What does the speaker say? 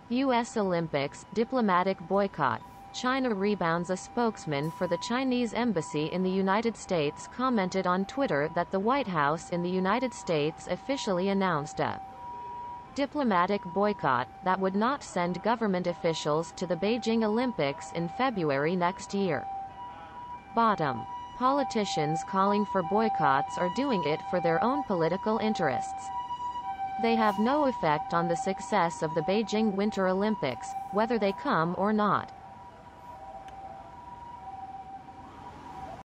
U.S. Olympics, diplomatic boycott. China rebounds. A spokesman for the Chinese embassy in the United States commented on Twitter that the White House in the United States officially announced a diplomatic boycott that would not send government officials to the Beijing Olympics in February next year. Bottom. Politicians calling for boycotts are doing it for their own political interests. They have no effect on the success of the Beijing Winter Olympics, whether they come or not.